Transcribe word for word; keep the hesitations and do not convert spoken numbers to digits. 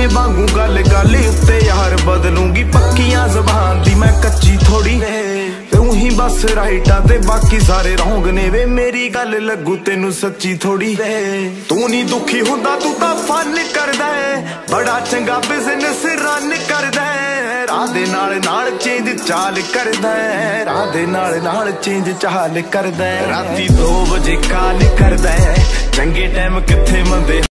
सोने वांगू गल गल उत्ते यार बदलूंगी, पक्कियां ज़बान दी मैं कच्ची थोड़ी, तू ही बस राइटा ते बाकी सारे रौंग ने वे, मेरी गल लगू तेनू सच्ची थोड़ी। तू नहीं दुखी हुंदा तू तां फन करदा है, बड़ा चंगा बिजनेस रन करदा है, राह दे नाल नाल चेंज चाल करदा है, राह दे नाल नाल चेंज चाल करदा है, राती दो बजे काल करदा है, चंगे टाइम किथे मंदे